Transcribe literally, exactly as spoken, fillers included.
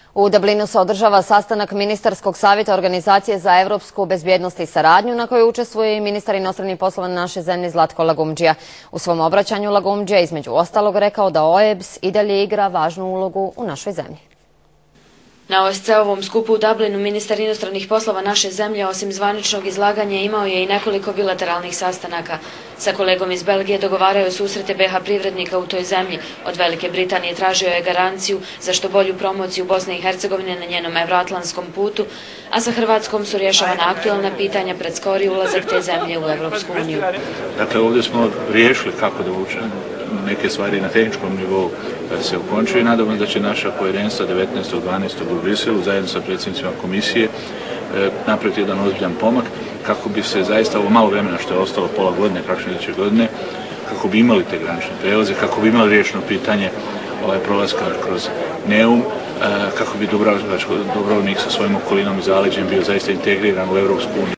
U Dublinu se održava sastanak Ministarskog savjeta Organizacije za evropsku bezbjednost i saradnju na kojoj učestvuje i ministar inostranih poslova naše zemlje Zlatko Lagumdžija. U svom obraćanju Lagumdžija je između ostalog rekao da O E B S i dalje igra važnu ulogu u našoj zemlji. Na O S C E-ovom skupu u Dublinu ministar inostranih poslova naše zemlje osim zvaničnog izlaganja imao je i nekoliko bilateralnih sastanaka. Sa kolegom iz Belgije dogovarao je susrete B H privrednika u toj zemlji. Od Velike Britanije tražio je garanciju za što bolju promociju Bosne i Hercegovine na njenom evroatlantskom putu, a sa Hrvatskom su rješavana aktualna pitanja pred skori ulazak te zemlje u Evropsku uniju. Dakle, ovdje smo riješili kako da vučemo neke stvari na tehničkom nivou da se ukončuje i nadamo da će naša povjerenstva devetnaestog dvanaestog u Briselu zajedno sa predsjednicima komisije napraviti jedan ozbiljan pomak kako bi se zaista ovo malo vremena što je ostalo pola godine, praktično iduće godine, kako bi imali te granične prelaze, kako bi imali riješeno pitanje ovaj prolaska kroz Neum, kako bi Dubrovnik sa svojim okolinom i zaleđem bio zaista integriran u Evropsku uniju.